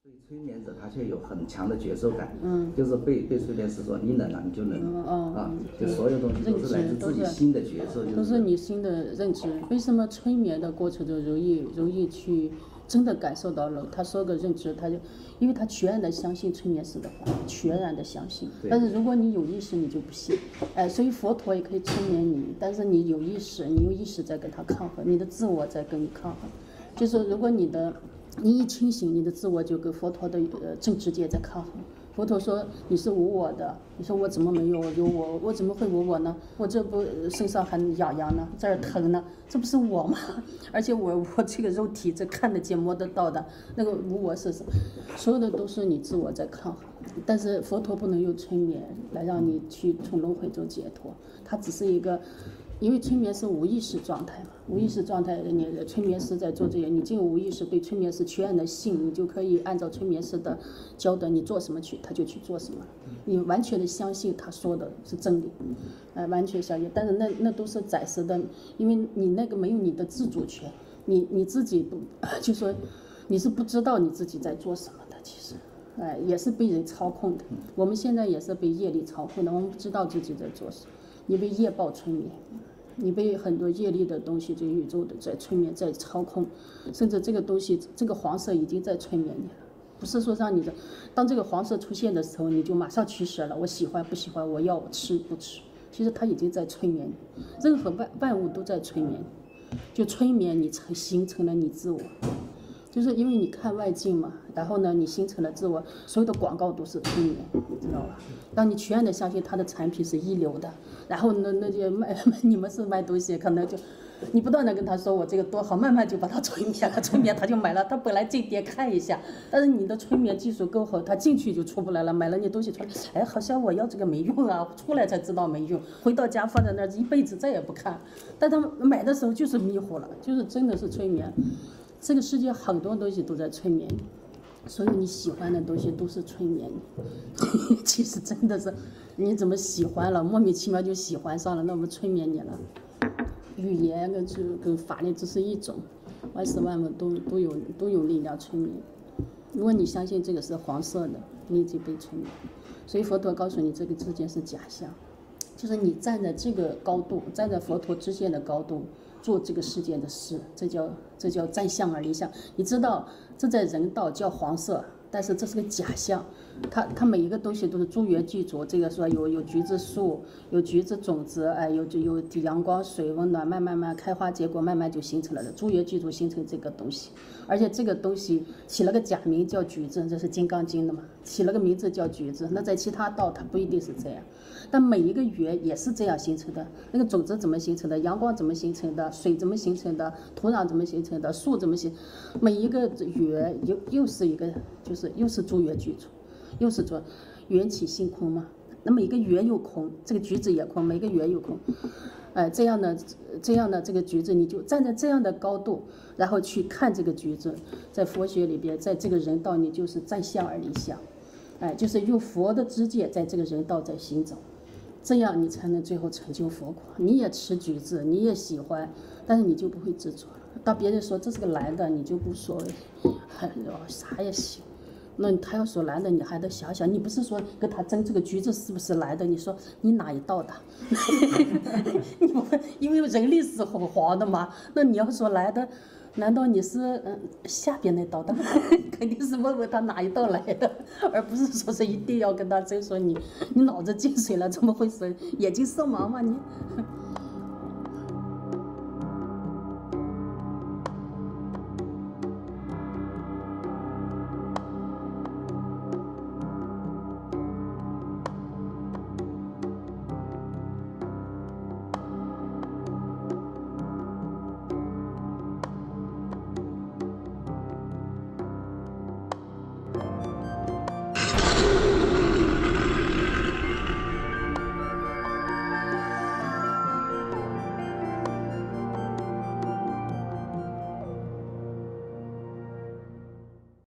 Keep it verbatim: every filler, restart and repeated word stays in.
对催眠者，他却有很强的觉受感， 嗯， 就是被被催眠师说你冷了，你就冷了， 嗯啊，就所有东西都是来自自己新的觉受， 都是你新的认知。为什么催眠的过程中容易容易去真的感受到了他说个认知，他就因为他全然的相信催眠师的话，全然的相信。但是如果你有意识，你就不信。哎，所以佛陀也可以催眠你，但是你有意识，你用意识在跟他抗衡，你的自我在跟你抗衡。就是如果你的你一清醒，你的自我就跟佛陀的呃正知界在抗衡。佛陀说你是无我的，你说我怎么没有有我？我怎么会无我呢？我这不身上还痒痒呢，这儿疼呢，这不是我吗？而且我我这个肉体这看得见摸得到的那个无我是什么？所有的都是你自我在抗衡。但是佛陀不能用催眠来让你去从轮回中解脱，它只是一个。因为催眠是无意识状态嘛，无意识状态，你催眠师在做这些，你进入无意识，对催眠师全然的信，你就可以按照催眠师的教的，你做什么去，他就去做什么，你完全的相信他说的是真理，呃，完全相信。但是那那都是暂时的，因为你那个没有你的自主权，你你自己不就说你是不知道你自己在做什么的，其实。哎，也是被人操控的。我们现在也是被业力操控的，我们不知道自己在做什么。你被业报催眠，你被很多业力的东西，这宇宙的在催眠，在操控，甚至这个东西，这个黄色已经在催眠你了。不是说让你的，当这个黄色出现的时候，你就马上取舍了。我喜欢不喜欢，我要吃不吃。其实它已经在催眠你，任何万万物都在催眠你，就催眠你成形成了你自我。就是因为你看外境嘛，然后呢，你形成了自我，所有的广告都是催眠，知道吧？让你全然的相信他的产品是一流的，然后呢，那些卖你们是卖东西，可能就你不断的跟他说我这个多好，慢慢就把他催眠了，催眠他就买了，他本来进店看一下，但是你的催眠技术够好，他进去就出不来了，买了你东西出来，哎，好像我要这个没用啊，出来才知道没用，回到家放在那儿一辈子再也不看，但他买的时候就是迷糊了，就是真的是催眠。这个世界很多东西都在催眠你，所有你喜欢的东西都是催眠你。其实真的是，你怎么喜欢了，莫名其妙就喜欢上了，那么催眠你了。语言跟这跟法律只是一种，万事万物都都有都有力量催眠。如果你相信这个是黄色的，你已经被催眠。所以佛陀告诉你，这个之间是假象，就是你站在这个高度，站在佛陀之间的高度。做这个世界的事，这叫这叫占相而离相。你知道，这在人道叫黄色，但是这是个假象。它它每一个东西都是诸缘具足。这个说有有橘子树，有橘子种子，哎，有有阳光、水、温暖，慢慢慢开花结果，慢慢就形成了的。诸缘具足形成这个东西，而且这个东西起了个假名叫橘子，这是《金刚经》的嘛，起了个名字叫橘子。那在其他道它不一定是这样。但每一个缘也是这样形成的，那个种子怎么形成的，阳光怎么形成的，水怎么形成的，土壤怎么形成的，树怎么形，每一个缘又又是一个，就是又是诸缘具足，又是说缘起性空嘛。那每一个缘又空，这个橘子也空，每个缘又空，哎，这样的这样的这个橘子，你就站在这样的高度，然后去看这个橘子，在佛学里边，在这个人道，你就是占相而离相，哎，就是用佛的知见在这个人道在行走。这样你才能最后成就佛果。你也吃橘子，你也喜欢，但是你就不会执着了。当别人说这是个蓝的，你就无所谓，啥也行。那他要说蓝的，你还得想想，你不是说跟他争这个橘子是不是蓝的？你说你哪一道的？你不因为人力是黄的嘛？那你要说蓝的，难道你是嗯下边那道的？肯定是问问他哪一道来的，而不是说是一定要跟他争说你你脑子进水了，怎么回事？眼睛色盲吗你？ you